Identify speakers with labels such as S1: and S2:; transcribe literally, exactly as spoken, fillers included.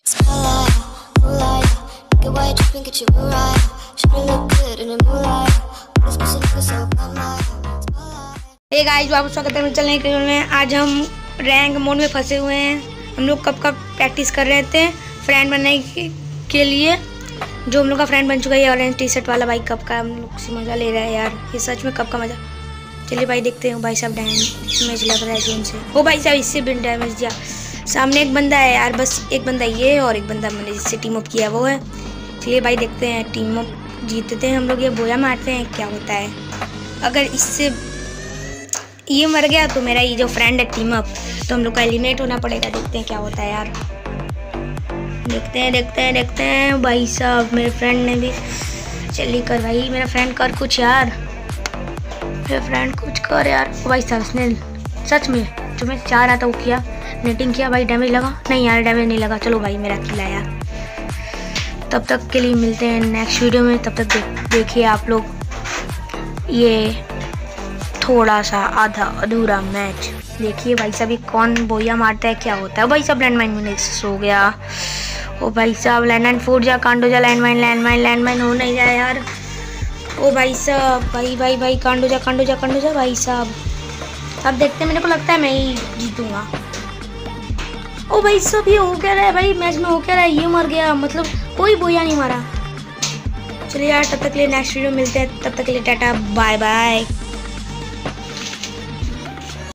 S1: Hey guys, वापस स्वागत है चलने के लिए। आज हम रैंक मोड में फंसे हुए हैं। हम लोग कब का प्रैक्टिस कर रहे थे फ्रेंड बनने के लिए। जो हम लोग का फ्रेंड बन चुका है ऑरेंज टी शर्ट वाला भाई। कब का हम लोग से मज़ा ले रहा है यार, ये सच में कब का मज़ा। चलिए भाई देखते हैं। भाई साहब डैमेज लग रहा है जोन से। ओ भाई साहब इससे भी डैमेज दिया। सामने एक बंदा है यार, बस एक बंदा ये है और एक बंदा मैंने जिससे टीम अप किया वो है। चलिए भाई देखते हैं, टीम अप जीतते हैं हम लोग। ये बोया मारते हैं, क्या होता है। अगर इससे ये मर गया तो मेरा ये जो फ्रेंड है टीम अप, तो हम लोग का एलिमिनेट होना पड़ेगा। देखते हैं क्या होता है यार। देखते हैं देखते हैं देखते हैं। भाई साहब मेरे फ्रेंड ने भी, चलिए कर भाई मेरा फ्रेंड कर कुछ यार, मेरा फ्रेंड कुछ कर यार। भाई साहब उसने सच में जो मैं चाह रहा था वो किया, नेटिंग किया। भाई डैमेज लगा? नहीं यार डैमेज नहीं लगा। चलो भाई मेरा किला यार। तब तक के लिए मिलते हैं नेक्स्ट वीडियो में। तब तक देख देखिए आप लोग ये थोड़ा सा आधा अधूरा मैच देखिए। भाई साहब कौन बोया मारता है, क्या होता है। भाई साहब लैंडमाइन में सो गया। ओ भाई साहब लैंडमाइन फूट जा, कांडो जा, लैंडमाइन लैंडमाइन लैंडमाइन हो नहीं जाए यार। ओ भाई साहब भाई भाई भाई कांडो जा कांडो जा कांडो जा। भाई साहब अब देखते हैं, मेरे को लगता है मैं ही जीतूंगा। ओ भाई साहब ये हो क्या रहा है भाई, मैच में हो क्या रहा है। ये मर गया, मतलब कोई बोया नहीं मारा। चलिए यार तब तक के लिए नेक्स्ट वीडियो मिलते हैं। तब तक के लिए टाटा बाय बाय।